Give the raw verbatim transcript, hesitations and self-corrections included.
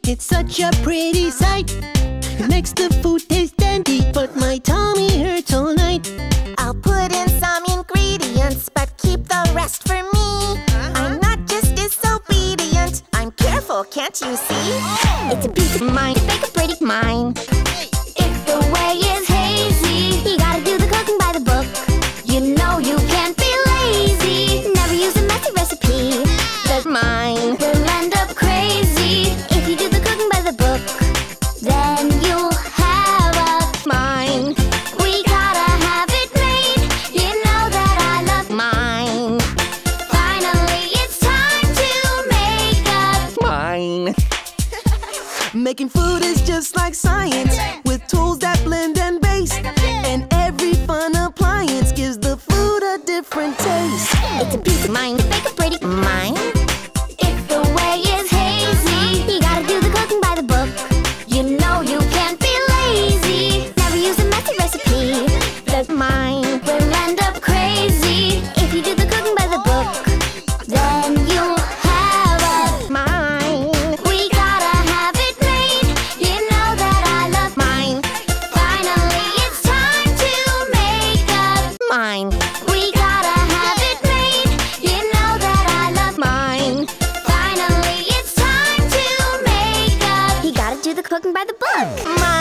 It's such a pretty sight. It makes the food taste dandy, but my tummy hurts all night. I'll put in some ingredients, but keep the rest for me. I'm not just disobedient, I'm careful, can't you see? It's a piece of mind to make a pretty mind. If the way is hazy, you gotta do the cooking by the book. You know you can't be lazy, never use a messy recipe. That mind will end up crazy. If you do the cooking by the book, then you'll have a mind. We gotta have it made, you know that I love mine. Finally it's time to make up Mine. Making food is just like science, with tools that blend and base. And every fun appliance gives the food a different taste. It's a piece of mind to make a pretty mind. If the way is hazy, you gotta do the cooking by the book. You know you can't be lazy, never use a messy recipe. That mind will end up crazy. If you do the cooking by the book, then you'll have a mind. We gotta have it made, you know that I love mine. Finally it's time to make up mine. We gotta have it made, you know that I love mine. Finally it's time to make up. You gotta do the cooking by the book. Mine.